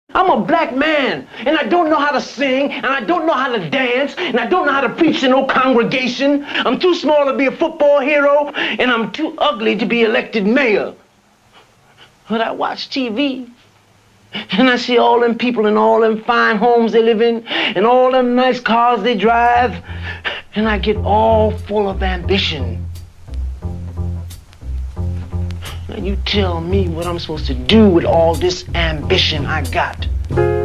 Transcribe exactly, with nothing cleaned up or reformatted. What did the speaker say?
I'm a black man, and I don't know how to sing, and I don't know how to dance, and I don't know how to preach to no congregation. I'm too small to be a football hero, and I'm too ugly to be elected mayor. But I watch T V, and I see all them people in all them fine homes they live in, and all them nice cars they drive, and I get all full of ambition. Now you tell me what I'm supposed to do with all this ambition I got.